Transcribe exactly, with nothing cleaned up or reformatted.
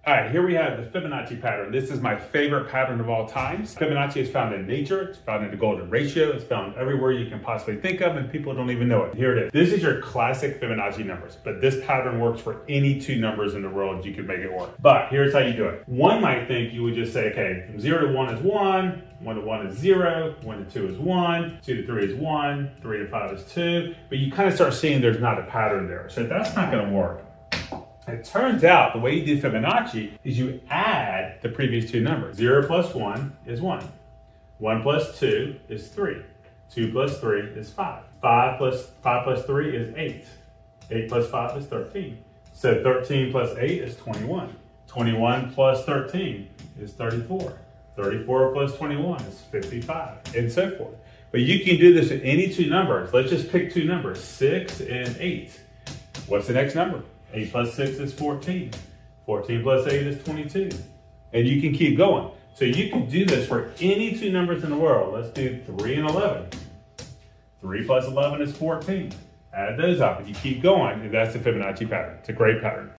All right, here we have the Fibonacci pattern. This is my favorite pattern of all times. Fibonacci is found in nature, it's found in the golden ratio, it's found everywhere you can possibly think of, and people don't even know it. Here it is. This is your classic Fibonacci numbers, but this pattern works for any two numbers in the world. You could make it work. But here's how you do it. One might think you would just say, okay, from zero to one is one, one to one is zero, one to two is one, two to three is one, three to five is two, but you kind of start seeing there's not a pattern there. So that's not gonna work. It turns out the way you do Fibonacci is you add the previous two numbers. Zero plus one is one. One plus two is three. Two plus three is five. Five plus five plus three is eight. Eight plus five is thirteen. So thirteen plus eight is twenty-one. twenty-one plus thirteen is thirty-four. thirty-four plus twenty-one is fifty-five, and so forth. But you can do this with any two numbers. Let's just pick two numbers, six and eight. What's the next number? eight plus six is fourteen. fourteen plus eight is twenty-two. And you can keep going. So you can do this for any two numbers in the world. Let's do three and eleven. three plus eleven is fourteen. Add those up and you keep going, and that's the Fibonacci pattern. It's a great pattern.